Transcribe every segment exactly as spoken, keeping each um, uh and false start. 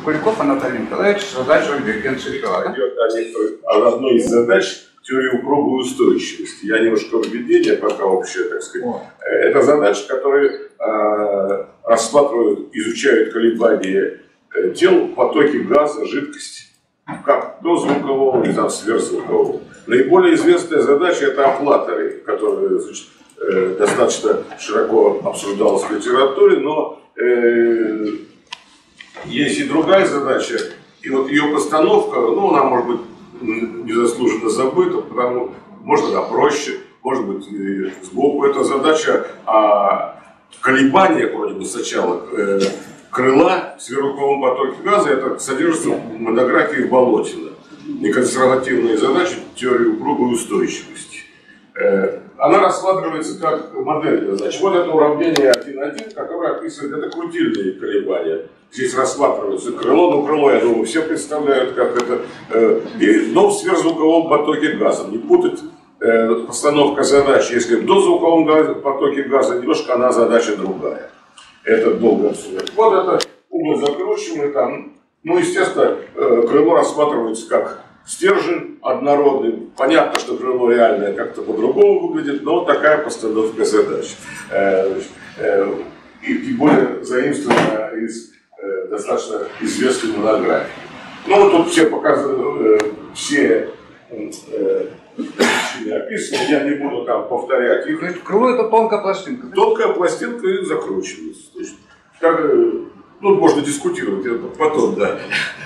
Куликов Анатолий Николаевич, задача диригент Шерикова. Да? Идет о, некоторых, о одной из задач теории упругой устойчивости. Я немножко введение, пока общее, так сказать. О. Это задача, которая э, рассматривают, изучают колебания э, тел, потоки газа, жидкости, как до звукового и там сверхзвукового. Наиболее известная задача — это оплаторы, которые, значит, э, достаточно широко обсуждалась в литературе, но э, есть и другая задача, и вот ее постановка, ну, она может быть незаслуженно забыта, потому можно да, проще, может быть и сбоку. Это задача о колебаниях, вроде бы сначала, э, крыла в сверхзвуковом потоке газа. Это содержится в монографии Болотина. Неконсервативные задачи теории упругой устойчивости. Э, она рассматривается как модель. Значит, вот это уравнение один один, которое описывает, это крутильные колебания. Здесь рассматривается крыло, но крыло, я думаю, все представляют, как это, э, и, но в сверхзвуковом потоке газа. Не путать э, постановка задачи, если в дозвуковом газе, потоке газа, немножко она задача другая. Это долго обсуждать. Вот это угол закручиваемый там. Ну, естественно, э, крыло рассматривается как стержень однородный. Понятно, что крыло реальное как-то по-другому выглядит, но вот такая постановка задач. Э, э, и тем более заимствована из э, достаточно известной монографии. Ну, вот тут все показывают, э, все э, описаны, я не буду там повторять их. Крыло — это тонкая пластинка. Тонкая пластинка и закручивается. То есть, как, ну, можно дискутировать, это потом, да.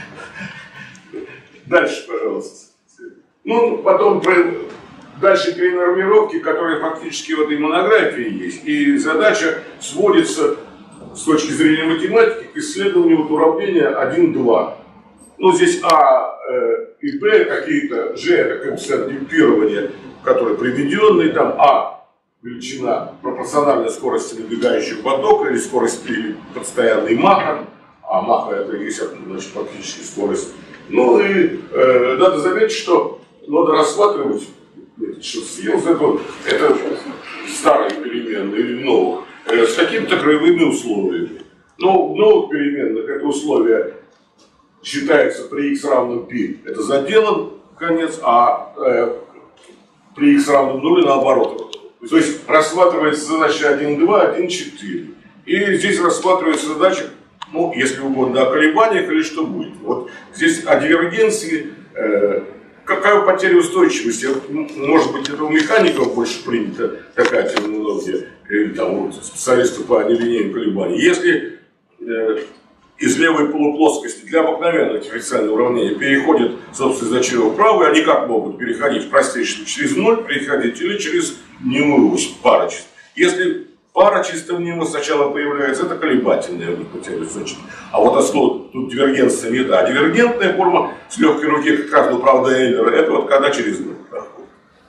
Дальше, пожалуйста. Ну, потом дальше перенормировки, которые фактически в этой монографии есть. И задача сводится с точки зрения математики к исследованию вот уравнения один-два. Ну, здесь А э, и Б какие-то, Ж это коэффициент демпфирования, который приведенный, там А величина пропорциональной скорости набегающего потока или скорости или постоянный маха, а маха это есть, значит, фактически скорость. Ну и э, надо заметить, что надо рассматривать, что Филс это, это старые переменные или новых, э, с какими-то краевыми условиями. Но в новых переменных это условие считается при x равном π, это заделан конец, а э, при x равном нулю наоборот. То есть рассматривается задача один-два, один-четыре. И здесь рассматривается задача, ну, если угодно, о колебаниях или что будет. Вот здесь о дивергенции, э, какая потеря устойчивости. Может быть, это у механиков больше принята такая терминология, или там вот, специалисты по нелинейным колебаниям. Если э, из левой полуплоскости для обыкновенного дифференциального уравнения переходит, собственно, значение в правую, они как могут переходить простейшим через ноль, переходить или через немую ось, пара чисел. Если пара чисто внемы сначала появляется, это колебательная потеря значения. А вот основа, тут дивергенция не да. А дивергентная форма с легкой руки, как раз, ну, правда, Эйлера, это вот когда через ноль проходит.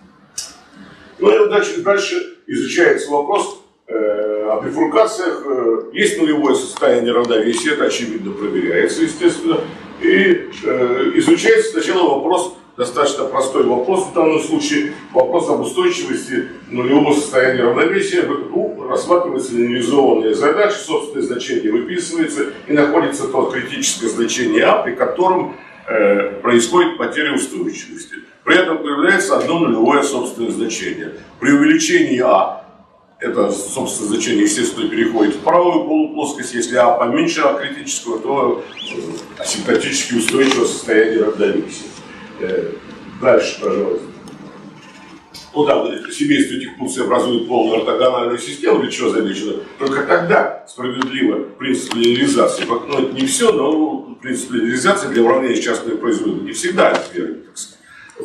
Ну и дальше, дальше изучается вопрос о бифуркациях. Есть нулевое состояние равновесия, это очевидно проверяется, естественно. И э, изучается сначала вопрос, достаточно простой вопрос в данном случае, вопрос об устойчивости нулевого состояния равновесия. Ну, рассматривается линеаризованная задача, собственное значение выписывается, и находится то критическое значение А, при котором э, происходит потеря устойчивости. При этом появляется одно нулевое собственное значение. При увеличении А это, собственно, значение, естественно, переходит в правую полуплоскость. Если А поменьше А критического, то асимптотически устойчивое состояние равновесия. Дальше, пожалуйста. Ну да, семейство этих функций образует полную ортогональную систему, для чего замечено. Только тогда справедливо принцип линеаризации. Ну, это не все, но принцип линеаризации для уравнения частной производной не всегда верен, так сказать.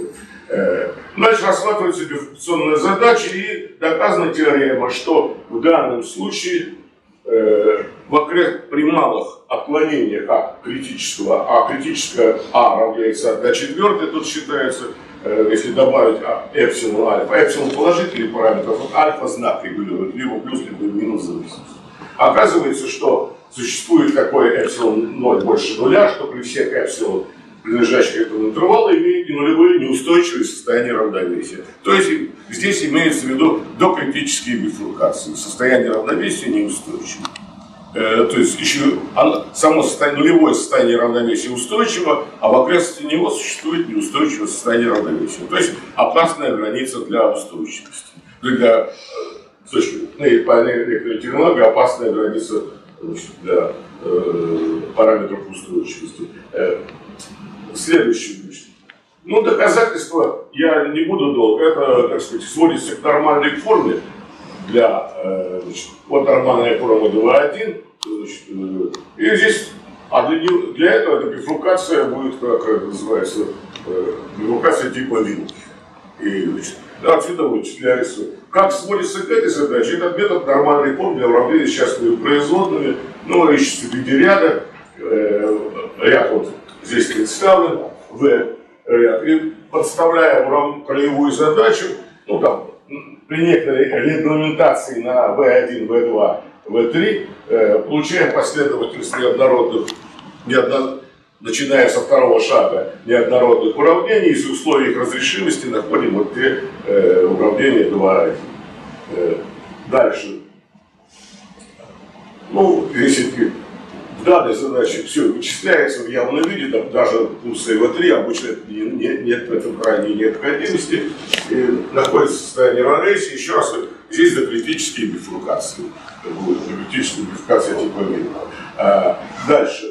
Дальше рассматривается бифуркационная задача и доказана теорема, что в данном случае э, в окре... при малых отклонениях А критического, а критическое А равняется одна четвертая, тут считается, э, если добавить а, эпсилон альфа, эпсилон положительный параметр, вот альфа знак регулирует, либо плюс, либо минус зависимость. Оказывается, что существует такой эпсилон ноль больше нуля, что при всех эпсилон принадлежащих к этому интервалу, имеют и нулевые неустойчивые состояния равновесия. То есть здесь имеется в виду докритические бифуркации. Состояние равновесия неустойчивое. э, то есть еще оно, само состояние, нулевое состояние равновесия устойчиво, а в окрестности него существует неустойчивое состояние равновесия. То есть опасная граница для устойчивости. Для, с точки зрения терминологии, опасная граница, значит, для э, параметров устойчивости. Э, следующее. Ну, доказательства я не буду долго. Это, так сказать, сводится к нормальной форме для, э, значит, вот нормальная форма два один. Значит, э, и здесь, а для, для этого эта бифуркация будет, как это называется, э, бифуркация типа вин. И, значит, отсюда вычисляется. Как сводится к этой задаче? Этот метод нормальной формы для уравнения с частными производными. Ну, ищется в виде ряда. Э, ряд вот здесь представлен. В ряд. И подставляя краевую задачу, ну там, при некоторой регламентации на вэ один, вэ два, вэ три, э, получаем последовательность неоднородных, неодно, начиная со второго шага неоднородных уравнений, из условий их разрешимости находим вот те э, уравнения два один. Э, дальше. Ну, если в данной задаче все вычисляется в явном виде, там даже функция вэ три, обычно нет, нет в этом крайней необходимости, и находится в состоянии равновесия. Еще раз, здесь до критические бифуркации. Будет критическая бифуркация типа мин. А, дальше.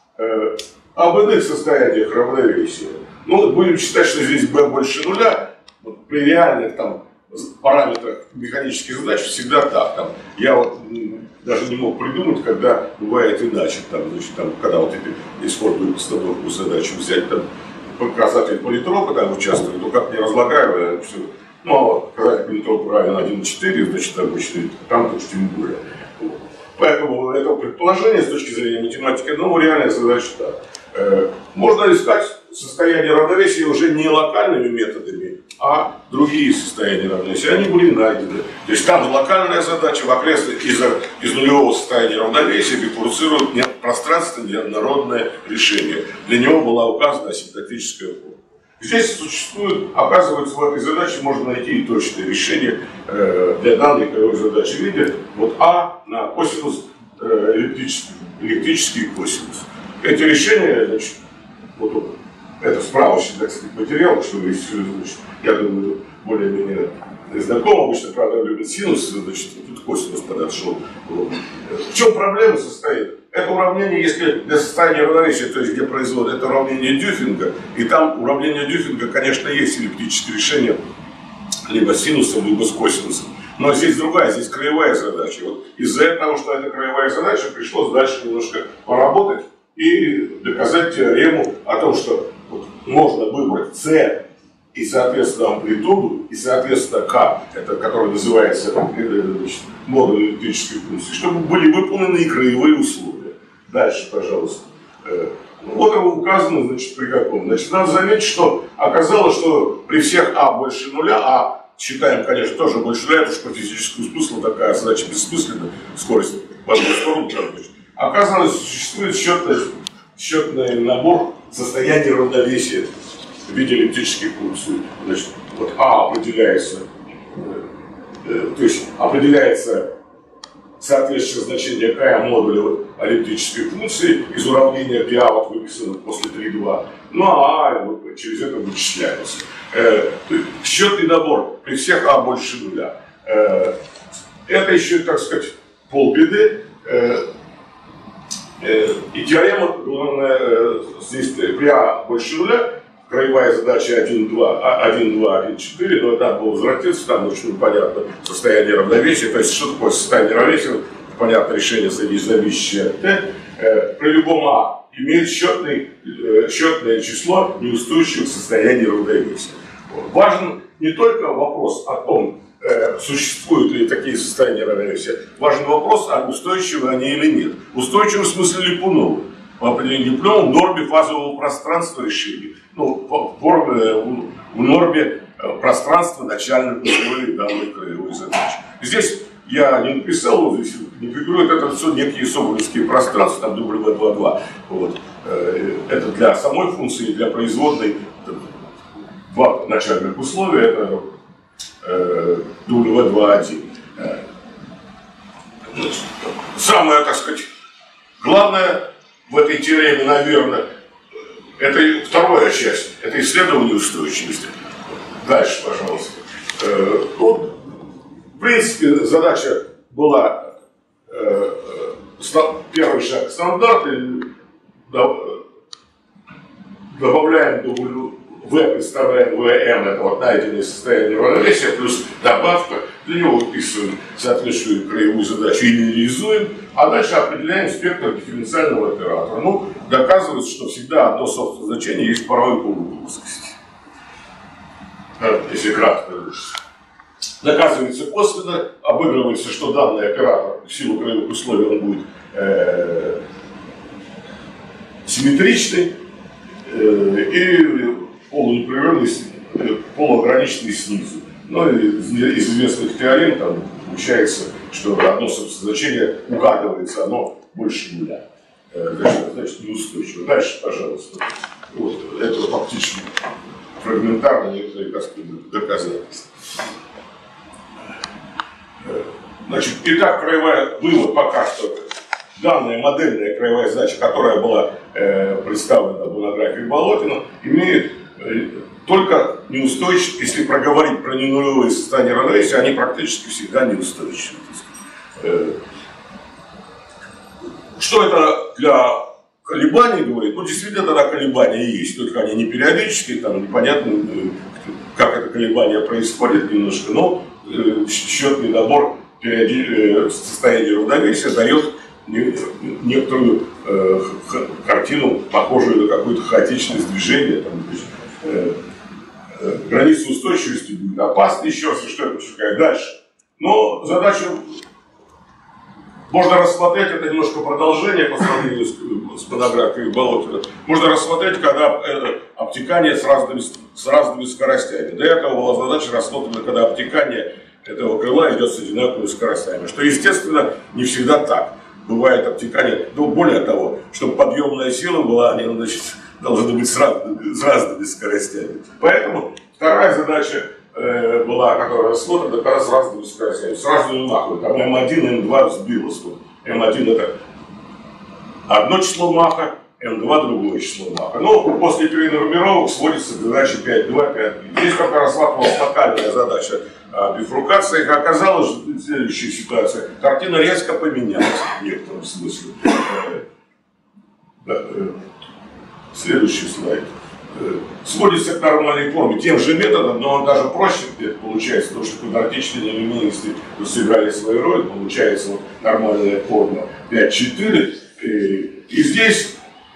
А, об иных состояниях равновесия. Ну, будем считать, что здесь b больше нуля. Вот при реальных там параметрах механических задач всегда так. Там, я вот даже не мог придумать, когда бывает иначе. Там, значит, там, когда вот эти исходную постановку задачу взять, там, показатель политропа там участвует, ну как не разлагаю, все. Ну, а вот показатель политропа равен один целых четыре, значит, обычно там уж тем более. Вот. Поэтому это предположение с точки зрения математики, ну, реальная задача так. Э, можно искать состояние равновесия уже не локальными методами, а другие состояния равновесия. Они были найдены. То есть там локальная задача, в окрестности из, из нулевого состояния равновесия бифурцирует нет, пространство неоднородное решение. Для него была указана асимптотическая форма. Здесь существует, оказывается, в этой задаче можно найти точное решение э, для данной краевой задачи в виде вот А на косинус э, электрический, электрический косинус. Эти решения, значит, вот это справочный, так сказать, материал, что вы значит, я думаю, более-менее знаком, обычно, правда, любят синус, значит, тут косинус подошел. Вот. В чем проблема состоит? Это уравнение, если для состояния равновесия, то есть где производят, это уравнение Дюффинга, и там уравнение Дюффинга, конечно, есть эллиптическое решение либо с синусом, либо с косинусом. Но здесь другая, здесь краевая задача. Вот из-за того, что это краевая задача, пришлось дальше немножко поработать и доказать теорему о том, что вот можно выбрать С и, соответственно, амплитуду, и, соответственно, К, это, который называется значит, модуль электрической функции, чтобы были выполнены и краевые условия. Дальше, пожалуйста. Вот это указано, значит, при каком. Значит, надо заметить, что оказалось, что при всех А больше нуля, а считаем, конечно, тоже больше нуля, потому что по физическому смыслу такая задача бессмысленная, скорость в одну сторону, оказалось, существует счетный, счетный набор состояний равновесия в виде эллиптических функций. Значит, вот А определяется, э, то есть определяется соответствующее значение К модуля эллиптической функции из уравнения π вот выписано после три два. Ну а А вот, через это вычисляется. Э, счетный набор при всех А больше нуля. Э, это еще, так сказать, полбеды. Э, э, и теорема, главное, здесь при А больше нуля, краевая задача один два, один два, один четыре, но это было возвратиться, там очень понятно состояние равновесия, то есть что такое состояние равновесия, понятно решение зависящее от Т, э, при любом А имеет счетный, э, счетное число неустойчивых состояний равновесия. Важен не только вопрос о том, э, существуют ли такие состояния равновесия, важен вопрос, а устойчивы они или нет. Устойчивы в смысле Липунова. В определении Липунова в норме фазового пространства решения. Ну, в, в, в норме пространства начальных условий данной краевой задачи. Здесь я не написал, вот здесь интегрирует это все некие соболевские пространства, там дабл ю ви два два. Вот. Это для самой функции, для производной два начальных условия, это дабл ю ви два один. Самое, так сказать, Главное в этой теореме, наверное, это вторая часть, это исследование устойчивости. Дальше, пожалуйста. Ну, в принципе, задача была первый шаг стандарты, добавляем W, V, представляем вэ эм, это вот найденное состояние равновесия, плюс добавка, для него выписываем соответствующую краевую задачу и реализуем, а дальше определяем спектр дифференциального оператора. Ну, доказывается, что всегда одно собственное значение есть паровой полуплоскости. Если кратко. Доказывается косвенно, обыгрывается, что данный оператор в силу краевых условий он будет э, симметричный э, и полунепрерывный, полуограниченный снизу. Но из, из известных теорем там получается, что одно собственное значение угадывается, оно больше нуля. Э, значит, значит, неустойчиво. Дальше, пожалуйста. Вот, это фактически фрагментарно некоторые доказательства. Значит, итак, краевая, вывод пока что, данная модельная краевая задача, которая была э, представлена в монографии Болотина, имеет э, только неустойчивость, если проговорить про ненулевые состояния равновесия, они практически всегда неустойчивы. Э, что это для колебаний говорит? Ну, действительно, тогда колебания есть, только они не периодические, там непонятно, как это колебание происходит немножко, но э, счетный набор состояния равновесия дает некоторую э, картину, похожую на какую-то хаотичность движения. Там, э, э, граница устойчивости будет опасна, еще раз, что это шагает дальше. Но задачу можно рассмотреть, это немножко продолжение по сравнению с, с монографией Болотина. Можно рассмотреть, когда э, обтекание с разными, с разными скоростями. До этого была задача рассмотрена, когда обтекание этого крыла идет с одинаковыми скоростями, что, естественно, не всегда так. Бывает обтекание, но более того, чтобы подъемная сила была, они, значит, должны быть с разными, с разными скоростями. Поэтому вторая задача э, была, которая рассмотрена, как раз с разными скоростями, с разными махами. Там эм один, эм два сбилось. эм один это одно число маха, эм два другое число маха. Но после перенормировок сводится к задаче пять два, пять три. Здесь как раз рассматривалась локальная задача бифуркации. Оказалось, что следующая ситуация. Картина резко поменялась в некотором смысле. Следующий слайд. Сводится к нормальной форме тем же методом, но он даже проще получается, потому что квадратичные элементы сыграли свою роль. Получается вот нормальная форма пять четыре. И здесь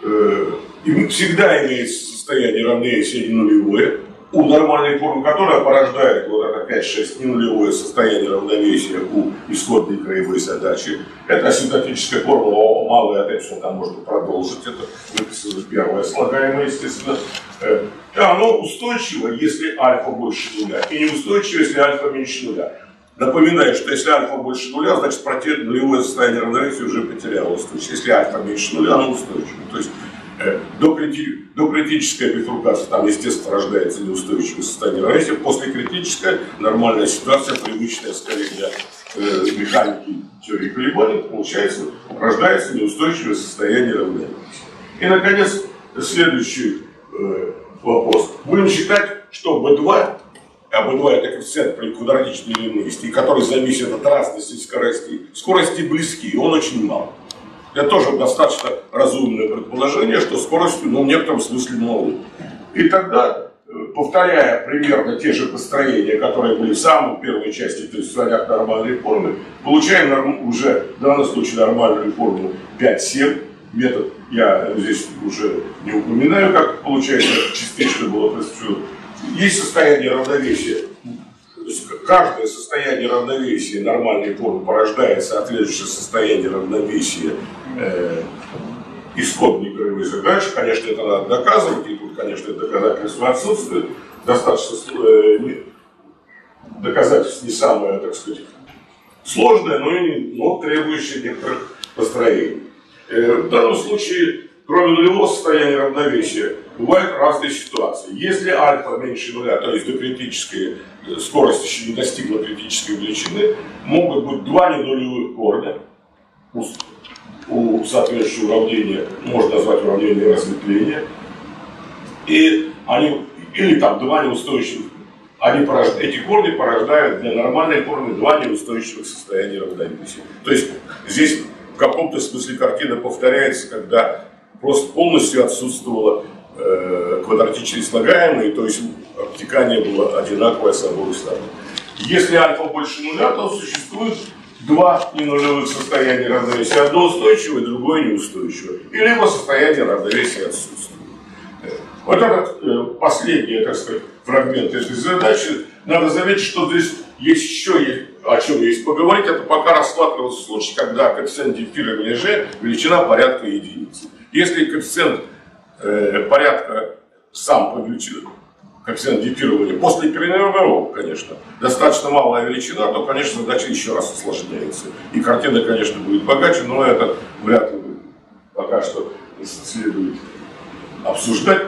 и всегда имеется состояние равновесия нулевое. У нормальной формы, которая порождает вот это пять шесть ненулевое состояние равновесия у исходной краевой задачи. Это асимптотическая формула, малая ответственность, там можно продолжить, это выписано первое слагаемое, естественно. И оно устойчиво, если альфа больше нуля, и неустойчиво, если альфа меньше нуля. Напоминаю, что если альфа больше нуля, значит нулевое состояние равновесия уже потеряло устойчивость. Если альфа меньше нуля, оно устойчиво. То есть До, крити... до критической бифуркации там, естественно, рождается неустойчивое состояние равновесия. После критической нормальная ситуация, привычная скорее для э, механики теории колебаний, получается, рождается неустойчивое состояние равновесия. И, наконец, следующий э, вопрос. Будем считать, что бэ два, а бэ два это коэффициент при квадратичной линейности, который зависит от разности скоростей. Скорости близки, он очень мал. Это тоже достаточно разумное предположение, что скоростью, ну, в некотором смысле мало. И тогда, повторяя примерно те же построения, которые были в самой первой части, то есть в слоях нормальной формы, получаем уже в данном случае нормальную форму пять семь. Метод я здесь уже не упоминаю, как получается, частично было представлено. Есть состояние равновесия. То есть каждое состояние равновесия нормальной формы порождает соответствующее состояние равновесия э, исходной краевой задачи. Конечно, это надо доказывать, и тут, конечно, это доказательство отсутствует. Достаточно э, не, доказательство не самое, так сказать, сложное, но, и, но требующее некоторых построений. Э, в данном случае, кроме нулевого состояния равновесия, бывают разные ситуации. Если альфа меньше нуля, то есть до критической скорость еще не достигла критической величины, могут быть два ненулевых корня. у соответствующего уравнения можно назвать уравнение разветвления. И они, или там два неустойчивых, они порождают, эти корни порождают для нормальной формы два неустойчивых состояния равновесия. То есть здесь в каком-то смысле картина повторяется, когда просто полностью отсутствовало э, квадратичные слагаемые, то есть обтекание было одинаковое с обоих сторон. Если альфа больше нуля, то существует два ненулевых состояния равновесия, одно устойчивое, другое неустойчивое. И либо состояние равновесия отсутствует. Вот этот э, последний, так сказать, фрагмент этой задачи, надо заметить, что здесь есть еще о чем есть поговорить. Это пока рассматривался случай, когда коэффициент дифферирования G величина порядка единицы. Если коэффициент э, порядка сам по величине, коэффициент дифферирования после перенумеровок, конечно, достаточно малая величина, то, конечно, задача еще раз осложняется. И картина, конечно, будет богаче, но это вряд ли пока что следует обсуждать.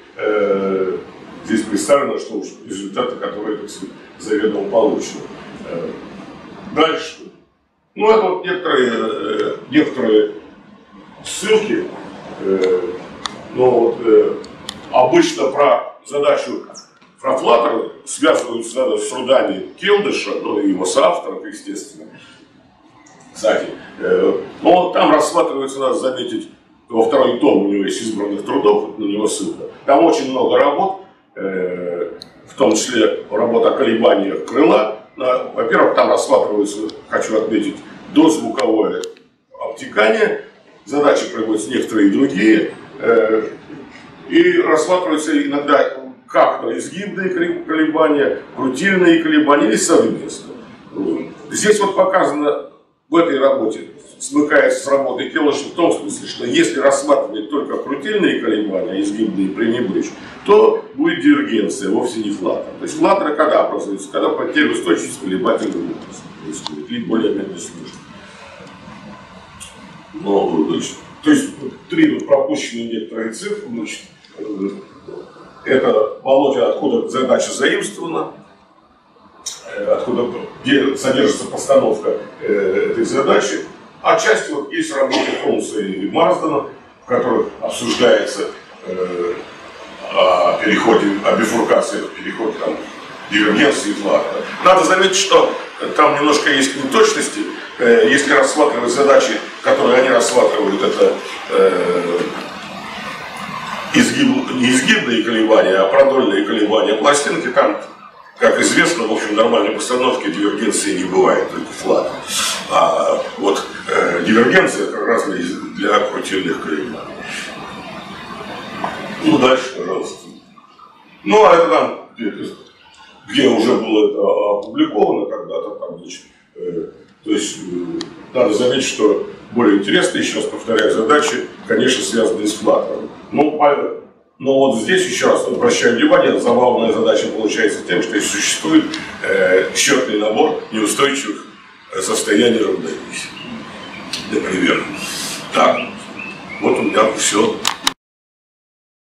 Э, здесь представлено, что уж результаты, которые, так сказать, заведомо получены. Э, дальше. Ну, это вот некоторые, э, некоторые ссылки. Э, но вот э, обычно про задачу про Флаттера связываются с трудами Келдыша, ну и его соавторов, естественно. Кстати, э, но там рассматривается, надо заметить, во второй том у него есть избранных трудов, на него ссылка. Там очень много работ, э, в том числе работа о колебаниях крыла. Во-первых, там рассматривается, хочу отметить, дозвуковое обтекание. Задачи приводятся некоторые другие. Э, и рассматриваются иногда как-то изгибные колебания, крутильные колебания или совместно. Здесь вот показано в этой работе, смыкается с работой Келдыша в том смысле, что если рассматривать только крутильные колебания, изгибные пренебречь, то будет дивергенция, вовсе не Флаттер. То есть Флаттер когда образуется? Когда потеря устойчивости колебательного импульса происходит, или более-менее сложно. Ну, значит, то есть три вот пропущенные некоторые цифры, значит, это Володя, откуда задача заимствована, откуда, где содержится постановка э, этой задачи. Отчасти вот есть работы Холмса и Марсдена, в которых обсуждается э, о переходе, о бифуркациях, переходе там, дивергенции и Флаттера. Надо заметить, что там немножко есть неточности. Э, если рассматривать задачи, которые они рассматривают, это э, изгиб, не изгибные колебания, а продольные колебания пластинки, там, как известно, в общем, нормальной постановки дивергенции не бывает, только Флаттер. А вот э, дивергенция как раз для крутильных колебаний. Ну, дальше, пожалуйста. Ну, а это там, где, где уже было это опубликовано когда-то, там, значит, э, то есть, э, надо заметить, что более интересные, еще раз повторяю, задачи, конечно, связаны с Флаттером. Ну, но вот здесь еще раз обращаю внимание, забавная задача получается тем, что существует э, счетный набор неустойчивых состояний равновесия. Например. Так, вот у меня все.